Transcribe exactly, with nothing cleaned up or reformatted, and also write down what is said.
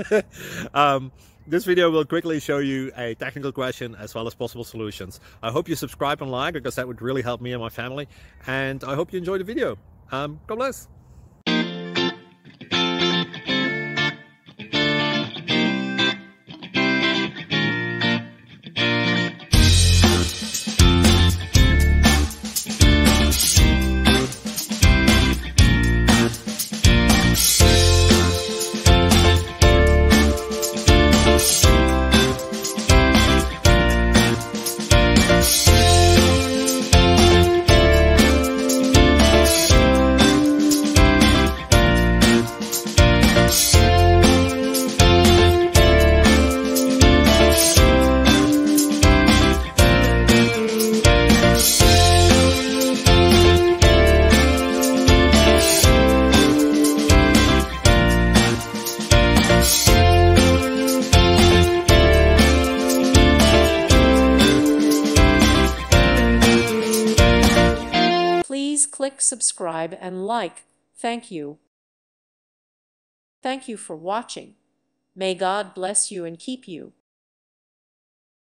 um, this video will quickly show you a technical question as well as possible solutions. I hope you subscribe and like, because that would really help me and my family. And I hope you enjoy the video. Um, God bless. Please click subscribe and like. Thank you. Thank you for watching. May God bless you and keep you.